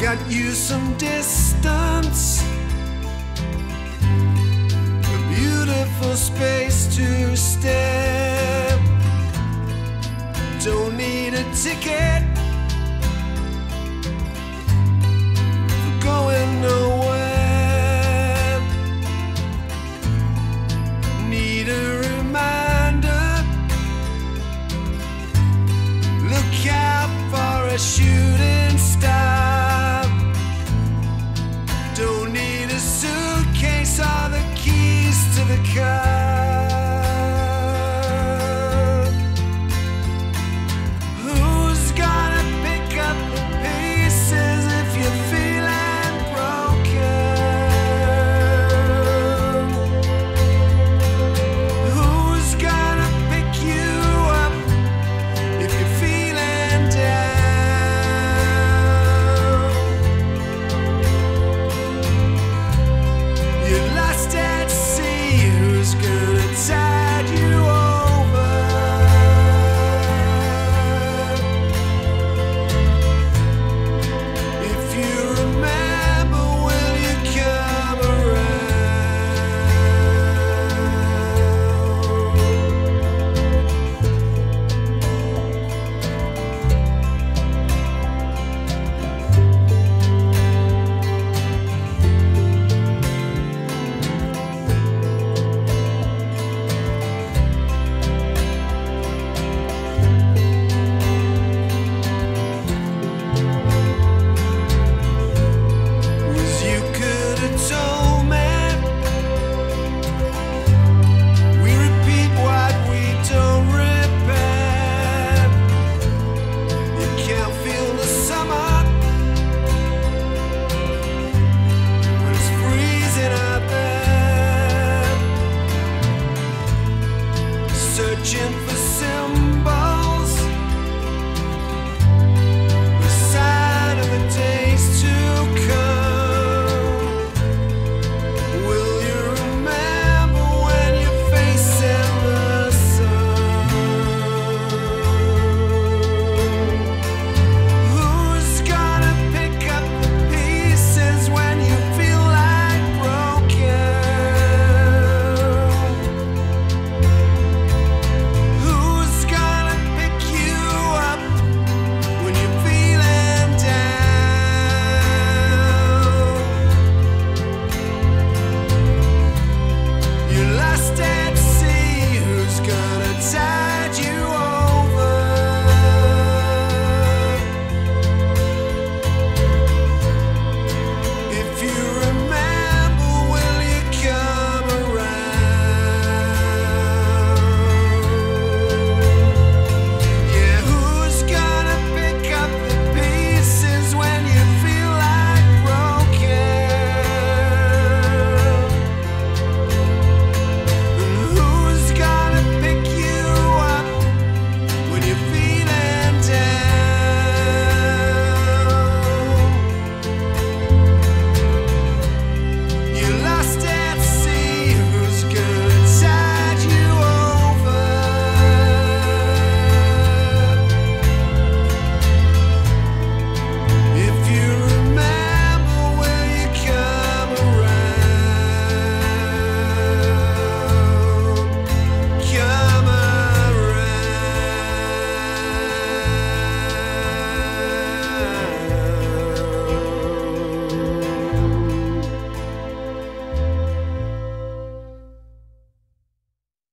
cut you some distance, a beautiful space to stay. Don't need a ticket for going nowhere. Need a reminder, look out for a shooting star. Don't need a suitcase or the keys to the car. Who's gonna pick up the pieces if you're feeling broken? Who's gonna pick you up if you're feeling down? You're lost at sea, who's gonna tide you over? If you remember, will you come around? Was you could have told me we repeat what we don't repair. You can't feel the summer when it's freezing out there. Searching for symbols, the sign of the days to come. Will you remember when you're facing the sun? Who's gonna pick up the pieces when you feel like broken? Who's gonna pick you up when you're feeling down? You're lost at sea, who's gonna tide